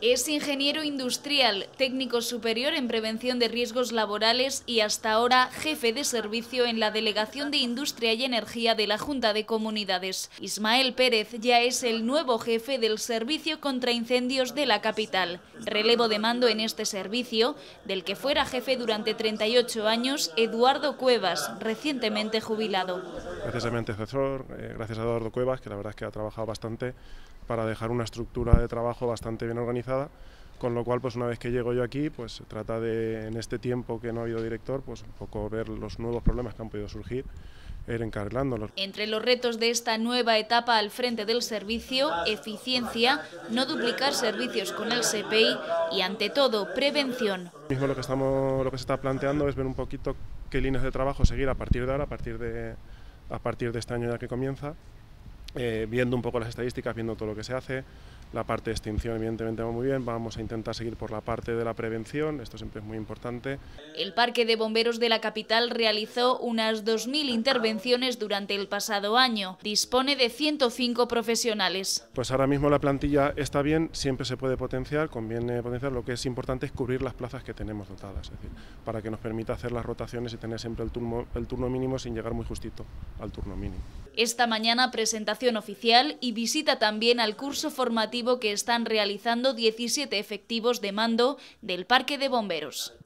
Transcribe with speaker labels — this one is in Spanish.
Speaker 1: Es ingeniero industrial, técnico superior en prevención de riesgos laborales y hasta ahora jefe de servicio en la Delegación de Industria y Energía de la Junta de Comunidades. Ismael Pérez ya es el nuevo jefe del Servicio contra Incendios de la capital. Relevo de mando en este servicio, del que fuera jefe durante 38 años Eduardo Cuevas, recientemente jubilado.
Speaker 2: Gracias a mi antecesor, gracias a Eduardo Cuevas, que la verdad es que ha trabajado bastante para dejar una estructura de trabajo bastante bien organizada, con lo cual pues una vez que llego yo aquí pues se trata de, en este tiempo que no ha habido director, pues un poco ver los nuevos problemas que han podido surgir, ir encarrilándolos.
Speaker 1: Entre los retos de esta nueva etapa al frente del servicio, eficiencia, no duplicar servicios con el SEPEI y ante todo prevención.
Speaker 2: Mismo lo que se está planteando es ver un poquito qué líneas de trabajo seguir a partir de ahora, a partir de este año ya que comienza, viendo un poco las estadísticas, viendo todo lo que se hace. La parte de extinción evidentemente va muy bien, vamos a intentar seguir por la parte de la prevención, esto siempre es muy importante.
Speaker 1: El Parque de Bomberos de la capital realizó unas 2000 intervenciones durante el pasado año. Dispone de 105 profesionales.
Speaker 2: Pues ahora mismo la plantilla está bien, siempre se puede potenciar, conviene potenciar, lo que es importante es cubrir las plazas que tenemos dotadas, es decir, para que nos permita hacer las rotaciones y tener siempre el turno mínimo sin llegar muy justito al turno mínimo.
Speaker 1: Esta mañana presentación oficial y visita también al curso formativo que están realizando 17 efectivos de mando del Parque de Bomberos.